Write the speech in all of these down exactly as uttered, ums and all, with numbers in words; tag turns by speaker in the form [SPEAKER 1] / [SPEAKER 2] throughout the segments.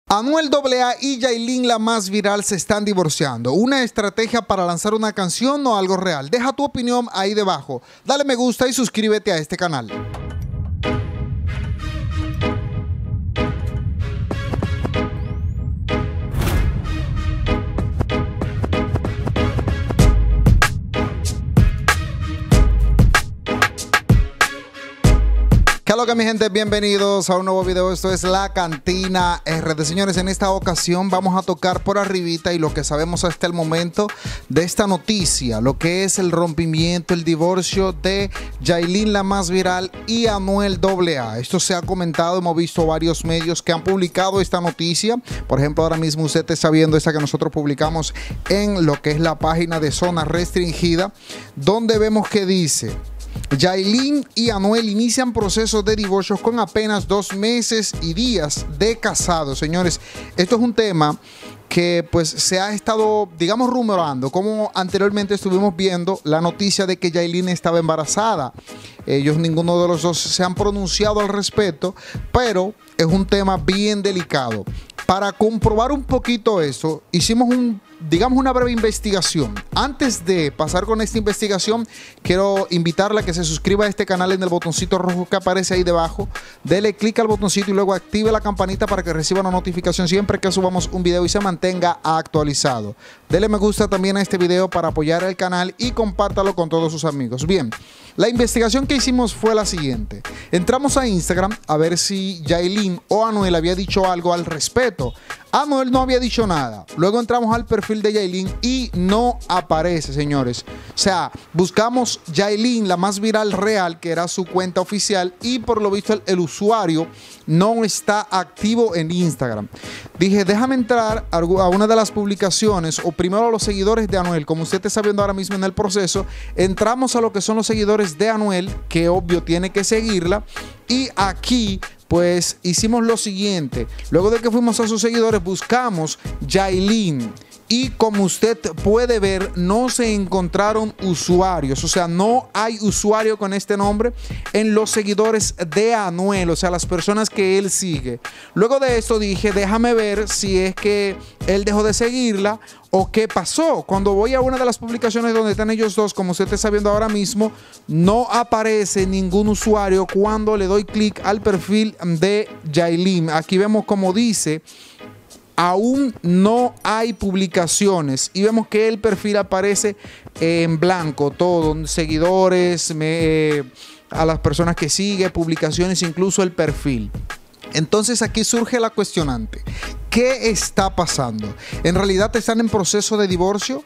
[SPEAKER 1] Anuel doble A y Yailin, la más viral, se están divorciando. ¿Una estrategia para lanzar una canción o algo real? Deja tu opinión ahí debajo. Dale me gusta y suscríbete a este canal. ¿Qué que mi gente? Bienvenidos a un nuevo video. Esto es La Cantina R D. Señores, en esta ocasión vamos a tocar por arribita y lo que sabemos hasta el momento de esta noticia, lo que es el rompimiento, el divorcio de Yailin, la más viral, y Anuel doble A. Esto se ha comentado, hemos visto varios medios que han publicado esta noticia. Por ejemplo, ahora mismo usted está viendo esta que nosotros publicamos en lo que es la página de Zona Restringida, donde vemos que dice: Yailin y Anuel inician procesos de divorcio con apenas dos meses y días de casados. Señores, esto es un tema que pues se ha estado, digamos, rumorando, como anteriormente estuvimos viendo la noticia de que Yailin estaba embarazada. Ellos, ninguno de los dos, se han pronunciado al respecto, pero es un tema bien delicado. Para comprobar un poquito eso, hicimos un, digamos, una breve investigación. Antes de pasar con esta investigación, quiero invitarla a que se suscriba a este canal en el botoncito rojo que aparece ahí debajo. Dele clic al botoncito y luego active la campanita para que reciba una notificación siempre que subamos un video y se mantenga actualizado. Dele me gusta también a este video para apoyar el canal y compártalo con todos sus amigos. Bien, la investigación que hicimos fue la siguiente. Entramos a Instagram a ver si Yailin o Anuel había dicho algo al respecto. Anuel no había dicho nada. Luego entramos al perfil de Yailin y no aparece, señores. O sea, buscamos Yailin, la más viral real, que era su cuenta oficial, y por lo visto el, el usuario no está activo en Instagram. Dije, déjame entrar a una de las publicaciones, o primero a los seguidores de Anuel. Como usted está viendo ahora mismo en el proceso, entramos a lo que son los seguidores de Anuel, que obvio tiene que seguirla, y aquí pues hicimos lo siguiente. Luego de que fuimos a sus seguidores, buscamos Yailin. Y como usted puede ver, no se encontraron usuarios. O sea, no hay usuario con este nombre en los seguidores de Anuel. O sea, las personas que él sigue. Luego de esto dije, déjame ver si es que él dejó de seguirla o qué pasó. Cuando voy a una de las publicaciones donde están ellos dos, como usted está viendo ahora mismo, no aparece ningún usuario cuando le doy clic al perfil de Yailin. Aquí vemos como dice: aún no hay publicaciones, y vemos que el perfil aparece en blanco, todo, seguidores, me, a las personas que sigue, publicaciones, incluso el perfil. Entonces aquí surge la cuestionante: ¿qué está pasando? ¿En realidad están en proceso de divorcio?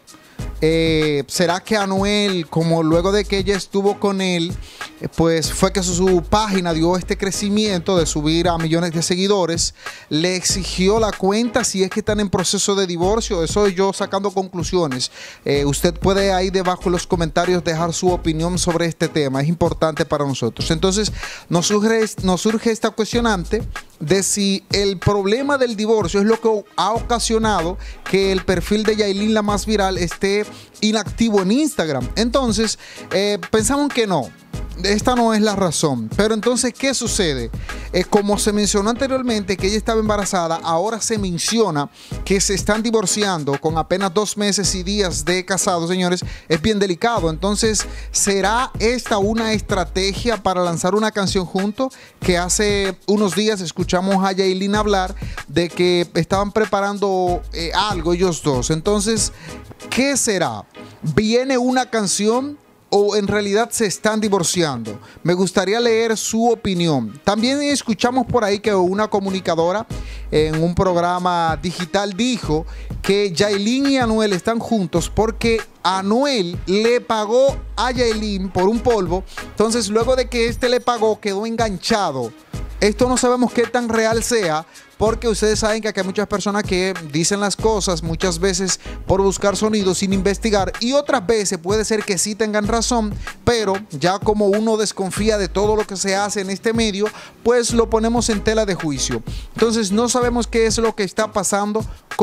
[SPEAKER 1] Eh, ¿Será que Anuel, como luego de que ella estuvo con él, pues fue que su, su página dio este crecimiento de subir a millones de seguidores, le exigió la cuenta si es que están en proceso de divorcio? Eso yo sacando conclusiones. Eh, usted puede ahí debajo en los comentarios dejar su opinión sobre este tema, es importante para nosotros. Entonces nos surge, nos surge esta cuestionante de si el problema del divorcio es lo que ha ocasionado que el perfil de Yailin, la más viral, esté inactivo en Instagram. Entonces eh, pensamos que no, esta no es la razón. Pero entonces, ¿qué sucede? Eh, como se mencionó anteriormente que ella estaba embarazada, ahora se menciona que se están divorciando con apenas dos meses y días de casados. Señores, es bien delicado. Entonces, ¿será esta una estrategia para lanzar una canción juntos? Que hace unos días escuchamos a Yailin hablar de que estaban preparando eh, algo ellos dos. Entonces, ¿qué será? ¿Viene una canción o en realidad se están divorciando? Me gustaría leer su opinión. También escuchamos por ahí que una comunicadora en un programa digital dijo que Yailin y Anuel están juntos porque Anuel le pagó a Yailin por un polvo. Entonces, luego de que este le pagó, quedó enganchado. Esto no sabemos qué tan real sea, porque ustedes saben que aquí hay muchas personas que dicen las cosas muchas veces por buscar sonidos sin investigar, y otras veces puede ser que sí tengan razón, pero ya como uno desconfía de todo lo que se hace en este medio, pues lo ponemos en tela de juicio. Entonces no sabemos qué es lo que está pasando con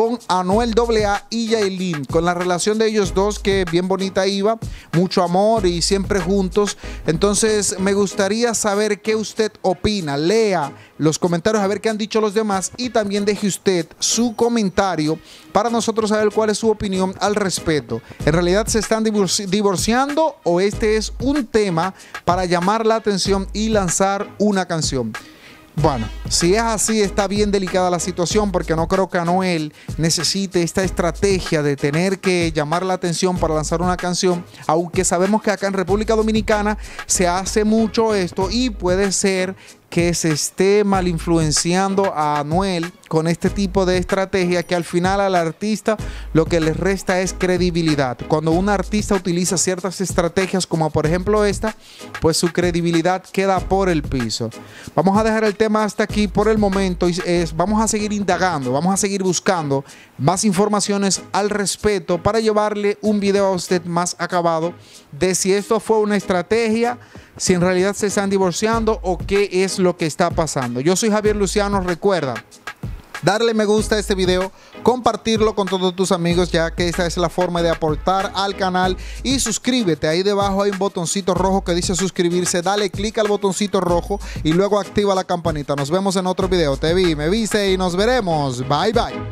[SPEAKER 1] con Anuel A A y Yailin, con la relación de ellos dos que bien bonita iba, mucho amor y siempre juntos. Entonces me gustaría saber qué usted opina. Lea los comentarios a ver qué han dicho los demás y también deje usted su comentario para nosotros saber cuál es su opinión al respecto. ¿En realidad se están divorci divorciando o este es un tema para llamar la atención y lanzar una canción? Bueno, si es así, está bien delicada la situación porque no creo que Anuel necesite esta estrategia de tener que llamar la atención para lanzar una canción, aunque sabemos que acá en República Dominicana se hace mucho esto y puede ser que se esté mal influenciando a Anuel con este tipo de estrategia que al final al artista lo que le resta es credibilidad. Cuando un artista utiliza ciertas estrategias como por ejemplo esta, pues su credibilidad queda por el piso. Vamos a dejar el tema hasta aquí por el momento y es, vamos a seguir indagando, vamos a seguir buscando más informaciones al respecto para llevarle un video a usted más acabado de si esto fue una estrategia, si en realidad se están divorciando o qué es lo que está pasando. Yo soy Javier Luciano, recuerda darle me gusta a este video, compartirlo con todos tus amigos ya que esta es la forma de aportar al canal y suscríbete. Ahí debajo hay un botoncito rojo que dice suscribirse, dale clic al botoncito rojo y luego activa la campanita. Nos vemos en otro video. Te vi, me viste y nos veremos. Bye bye.